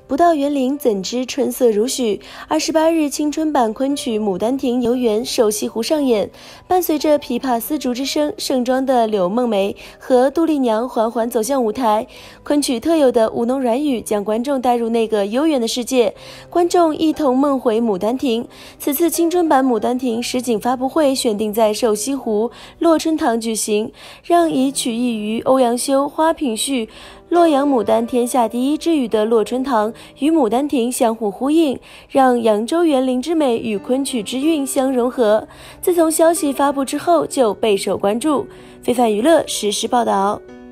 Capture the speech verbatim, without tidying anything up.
不到园林，怎知春色如许？二十八日，青春版昆曲《牡丹亭》游园首西湖上演，伴随着琵琶丝竹之声，盛装的柳梦梅和杜丽娘缓缓走向舞台。昆曲特有的舞弄软语，将观众带入那个悠远的世界，观众一同梦回牡丹亭。此次青春版《牡丹亭》实景发布会选定在瘦西湖洛春堂举行，让以取意于欧阳修《花品序》洛阳牡丹天下第一之语的洛春堂与牡丹亭相互呼应，让扬州园林之美与昆曲之韵相融合。自从消息发布之后，就备受关注。非凡娱乐实时报道。